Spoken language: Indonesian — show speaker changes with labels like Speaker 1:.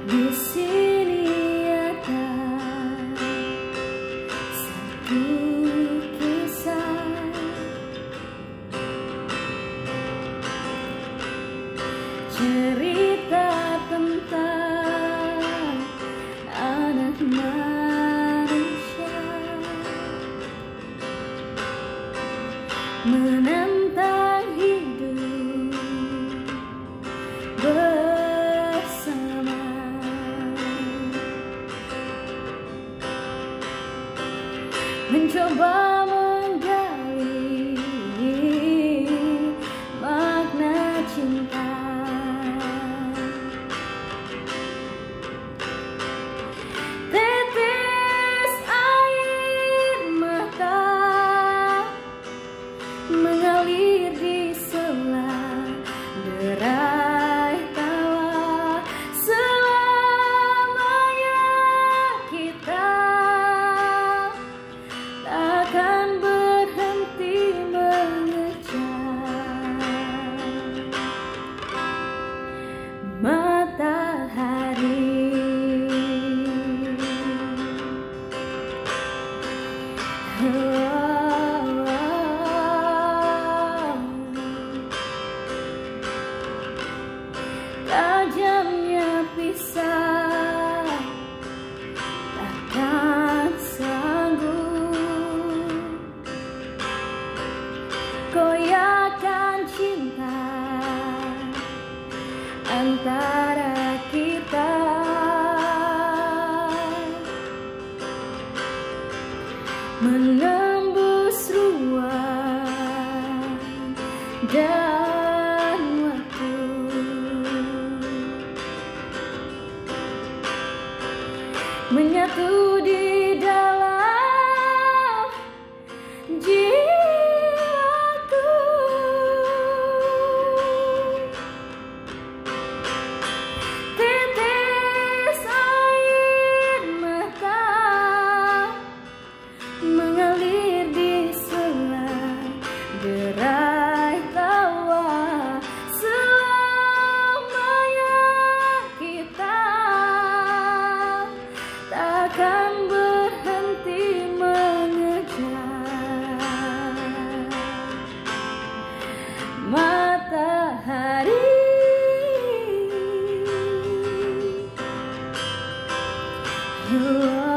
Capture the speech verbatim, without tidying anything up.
Speaker 1: Di sini ada satu kisah cerita tentang anak manusia menantang hidup bersama, mencoba menggali makna cinta. Tetes air mata mengalir di sela derai tawa. Selamanya kita takkan berhenti mengejar matahari. Tajamnya pisau takkan sanggup goyahkan cinta antara kita. Menembus ruang dan waktu, menyatu di dalam jiwaku. Tetes air mata mengalir di sela derai tawa. Selamanya kita takkan berhenti mengejar matahari. Oh.